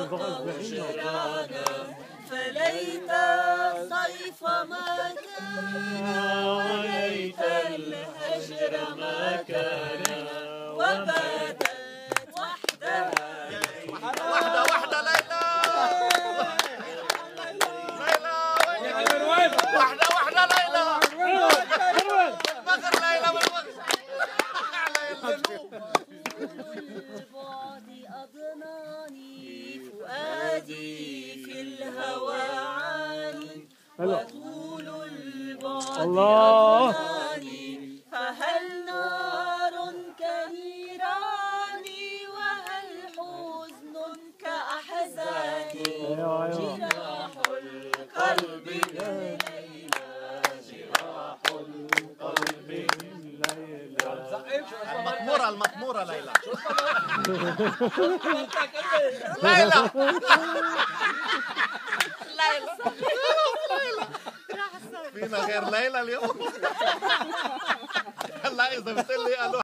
جرانا فليت الصيف ما كان وليت الهجر ما كان وباتت وحدها وحدة ليلى وحدة ليلى مغر ليلى البعد أضناني فؤادي في الهوى عاني وطول البعد أضناني فهل نار كنيراني وهل حزن كأحزاني جراح القلب من ليلى جراح القلب من ليلى المطمورة ليلى ليلى فينا غير ليلى اليوم. هلا إذا بتقول لي